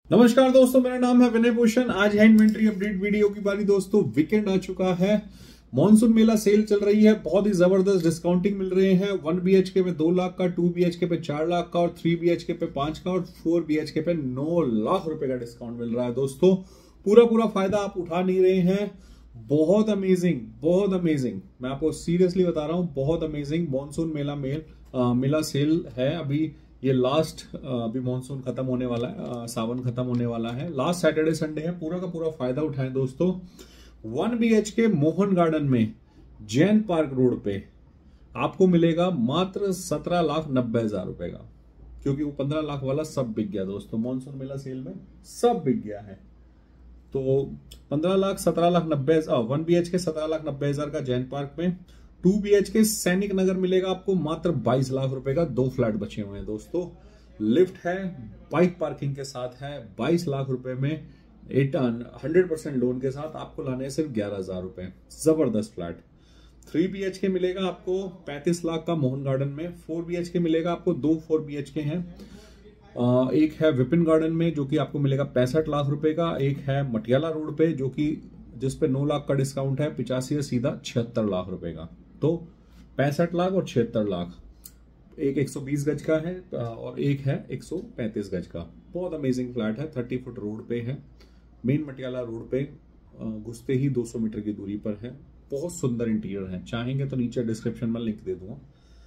नमस्कार दोस्तों, मेरा नाम है विनय भूषण। आज है इन्वेंट्री अपडेट वीडियो की बारी। दोस्तों वीकेंड आ चुका है, मॉनसून मेला सेल चल रही है, बहुत ही जबरदस्त डिस्काउंटिंग मिल रहे हैं। 1 BHK पे 2 लाख का, 2 BHK पे 4 लाख का और 3 BHK पे 5 का और 4 BHK पे 9 लाख रुपए का डिस्काउंट मिल रहा है। दोस्तों पूरा फायदा आप उठा नहीं रहे हैं। बहुत अमेजिंग, बहुत अमेजिंग, मैं आपको सीरियसली बता रहा हूं, बहुत अमेजिंग मॉनसून मेला सेल है। अभी ये लास्ट, अभी मॉनसून खत्म होने वाला है, सावन खत्म होने वाला है, लास्ट सैटरडे संडे है। पूरा का पूरा फायदा उठाएं दोस्तों। 1 BHK मोहन गार्डन में जैन पार्क रोड पे आपको मिलेगा मात्र 17,90,000 रुपए का, क्योंकि वो 15 लाख वाला सब बिक गया दोस्तों। मॉनसून मेला सेल में सब बिक गया है। तो 15 लाख 17,90,000, 1 BHK 17,90,000 का जैन पार्क में। 2 BHK सैनिक नगर मिलेगा आपको मात्र 22 लाख रुपए का। 2 फ्लैट बचे हुए हैं दोस्तों। लिफ्ट है, बाइक पार्किंग के साथ है। 22 लाख रुपए में 100% लोन के साथ आपको लाने हैं सिर्फ 11,000 रुपए। जबरदस्त फ्लैट। 3 BHK मिलेगा आपको 35 लाख का मोहन गार्डन में। 4 BHK मिलेगा आपको, 2 4 BHK हैं। एक है विपिन गार्डन में जो कि आपको मिलेगा 65 लाख रुपए का। एक है मटियाला रोड पे जो कि जिसपे 9 लाख का डिस्काउंट है, 85 है सीधा 76 लाख रुपए का। तो 65 लाख और 76 लाख। एक 120 गज का है और एक है 135 गज का। बहुत अमेजिंग फ्लैट है। 30 फुट रोड पे है, मेन मटियाला रोड पे घुसते ही 200 मीटर की दूरी पर है। बहुत सुंदर इंटीरियर है, चाहेंगे तो नीचे डिस्क्रिप्शन में लिंक दे दूंगा।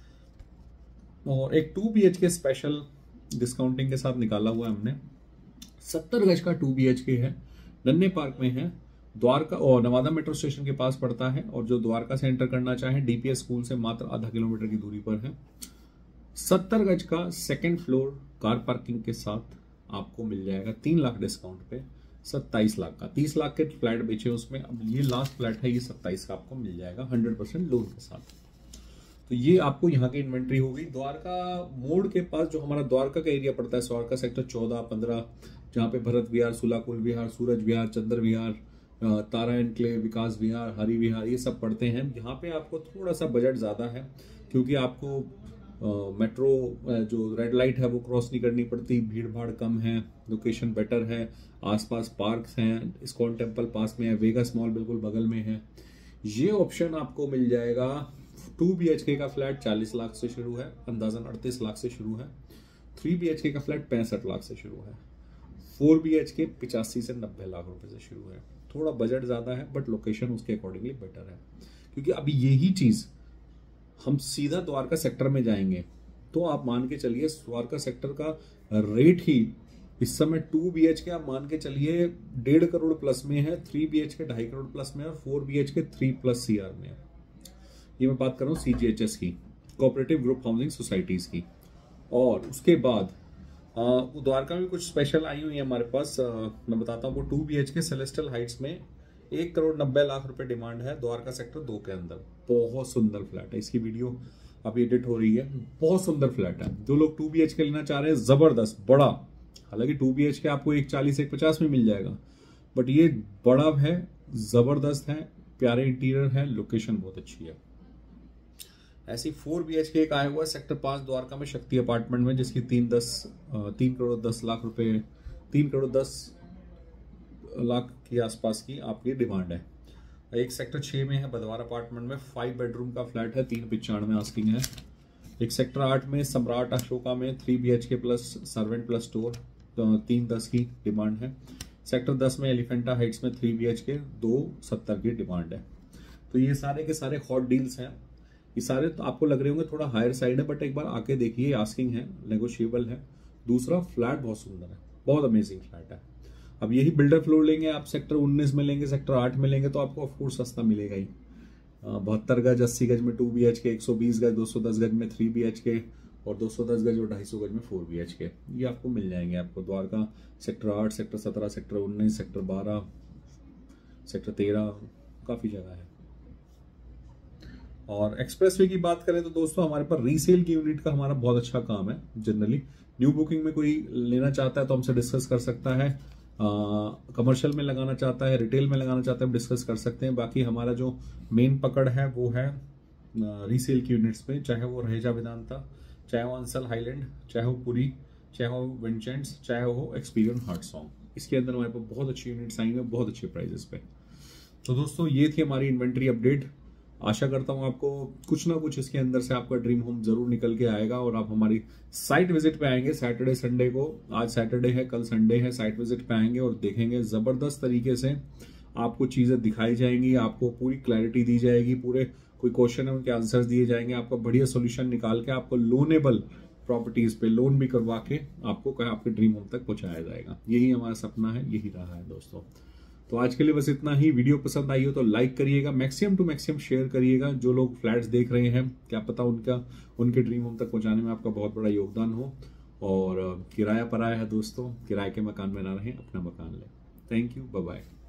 और एक 2 BHK स्पेशल डिस्काउंटिंग के साथ निकाला हुआ है हमने। 70 गज का 2 BHK है, नन्हे पार्क में है, द्वारका और नवादा मेट्रो स्टेशन के पास पड़ता है। और जो द्वारका से एंटर करना चाहे DPS स्कूल से मात्र आधा किलोमीटर की दूरी पर है। 70 गज का सेकंड फ्लोर कार पार्किंग के साथ आपको मिल जाएगा 3 लाख डिस्काउंट पे 27 लाख का। 30 लाख के फ्लैट बेचे उसमें, अब ये लास्ट फ्लैट है, ये 27 का आपको मिल जाएगा 100% लोन के साथ। तो ये आपको यहाँ की इन्वेंट्री हो गई। द्वारका मोड़ के पास जो हमारा द्वारका का एरिया पड़ता है, द्वारका सेक्टर 14, 15, जहाँ पे भरत विहार, सुलाकुल विहार, सूरज विहार, चंद्र विहार, तारा एनक्लेव, विकास विहार, हरि विहार, ये सब पड़ते हैं। यहाँ पे आपको थोड़ा सा बजट ज्यादा है, क्योंकि आपको मेट्रो जो रेड लाइट है वो क्रॉस नहीं करनी पड़ती, भीड़ भाड़ कम है, लोकेशन बेटर है, आसपास पार्क्स हैं, इस्कॉन टेम्पल पास में है, वेगास मॉल बिल्कुल बगल में है। ये ऑप्शन आपको मिल जाएगा। 2 BHK का फ्लैट 40 लाख से शुरू है, अंदाजन 38 लाख से शुरू है। 3 BHK का फ्लैट 65 लाख से शुरू है। 4 BHK 85 से 90 लाख रुपए से शुरू है। थोड़ा बजट ज्यादा है बट लोकेशन उसके अकॉर्डिंगली बेटर है, क्योंकि अभी यही चीज हम सीधा द्वारका सेक्टर में जाएंगे तो आप मान के चलिए द्वारका सेक्टर का रेट ही इस समय 2 BHK आप मान के चलिए 1.5 करोड़ प्लस में है, 3 BHK 2.5 करोड़ प्लस में है, 4 BHK 3+ CR में है। ये मैं बात कर रहा हूँ CGHS की, कोऑपरेटिव ग्रुप हाउसिंग सोसाइटीज की। और उसके बाद द्वारका में कुछ स्पेशल आई हुई है हमारे पास, मैं बताता हूँ। वो 2 BHK सेलेस्टियल हाइट्स में 1 करोड़ 90 लाख रुपए डिमांड है, द्वारका सेक्टर 2 के अंदर। बहुत सुंदर फ्लैट है, इसकी वीडियो अभी एडिट हो रही है। बहुत सुंदर फ्लैट है। जो लोग 2 BHK लेना चाह रहे हैं, जबरदस्त बड़ा, हालांकि 2 BHK आपको 140 150 में मिल जाएगा, बट ये बड़ा है, जबरदस्त है, प्यारे इंटीरियर है, लोकेशन बहुत अच्छी है। ऐसी 4 BHK एक आया हुआ सेक्टर 5 द्वारका में शक्ति अपार्टमेंट में, जिसकी 3 करोड़ 10 लाख रुपए, 3 करोड़ 10 लाख के आसपास की आपकी डिमांड है। एक सेक्टर 6 में है बदवार अपार्टमेंट में, 5 बेडरूम का फ्लैट है, 395 आस्किंग है। एक सेक्टर 8 में सम्राट अशोका में 3 BHK plus servant plus store, 310 की डिमांड है। सेक्टर 10 में एलिफेंटा हाइट्स में 3 BHK 270 की डिमांड है। तो ये सारे के सारे हॉट डील्स हैं। ये सारे तो आपको लग रहे होंगे थोड़ा हायर साइड है, बट एक बार आके देखिए, आस्किंग है, नेगोशिएबल है। दूसरा फ्लैट बहुत सुंदर है, बहुत अमेजिंग फ्लैट है। अब यही बिल्डर फ्लोर लेंगे आप, सेक्टर 19 में लेंगे, सेक्टर 8 में लेंगे, तो आपको ऑफकोर्स सस्ता मिलेगा ही। 72 गज 80 गज में 2 BHK, 120 गज 210 गज में 3 BHK और 210 गज और 250 गज में 4 BHK, ये आपको मिल जाएंगे। आपको Dwarka sector 8, sector 17, sector 19, sector 12, sector 13, काफी जगह है। और एक्सप्रेसवे की बात करें तो दोस्तों हमारे पास रीसेल की यूनिट का हमारा बहुत अच्छा काम है। जनरली न्यू बुकिंग में कोई लेना चाहता है तो हमसे डिस्कस कर सकता है, कमर्शियल में लगाना चाहता है, रिटेल में लगाना चाहता है, हम डिस्कस कर सकते हैं। बाकी हमारा जो मेन पकड़ है वो है रीसेल की यूनिट्स में, चाहे वो रहेजा वेदांता, चाहे वो अंसल हाईलैंड, चाहे वो पुरी चाहे हो विंचेंट्स, चाहे हो एक्सपीरियन हार्टसॉन्ग। इसके अंदर हमारे पास बहुत अच्छी यूनिट्स आई हैं, बहुत अच्छे प्राइजेस पे। तो दोस्तों ये थी हमारी इन्वेंट्री अपडेट। आशा करता हूँ आपको कुछ ना कुछ इसके अंदर से आपका ड्रीम होम जरूर निकल के आएगा और आप हमारी साइट विजिट पे आएंगे सैटरडे संडे को। आज सैटरडे है, कल संडे है। साइट विजिट पे आएंगे और देखेंगे जबरदस्त तरीके से आपको चीजें दिखाई जाएंगी, आपको पूरी क्लैरिटी दी जाएगी, पूरे कोई क्वेश्चन है उनके आंसर्स दिए जाएंगे, आपका बढ़िया सोल्यूशन निकाल के आपको लोनेबल प्रॉपर्टीज पे लोन भी करवा के आपको आपके ड्रीम होम तक पहुंचाया जाएगा। यही हमारा सपना है, यही रहा है दोस्तों। तो आज के लिए बस इतना ही। वीडियो पसंद आई हो तो लाइक करिएगा, मैक्सिमम टू मैक्सिमम शेयर करिएगा। जो लोग फ्लैट्स देख रहे हैं, क्या पता उनके ड्रीम होम तक पहुंचाने में आपका बहुत बड़ा योगदान हो। और किराया पर आया है दोस्तों, किराए के मकान में ना रहें, अपना मकान लें। Thank you, bye bye.